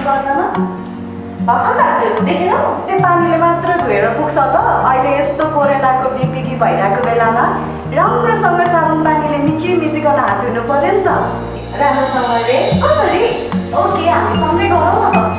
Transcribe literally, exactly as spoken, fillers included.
गर्दैन भर्खर लाग्यो देखेनौ त्यो पानीले मात्र धोएर पुग्छ त अहिले यस्तो कोरोनाको बिपिकी भइरहेको बेलामा राम्रोसँग साबुन पानीले मिची मिचिकन हात धुनु पर्यो नि त राम्रोसँगले कसरी ओके हामी सँगै गरौँ न त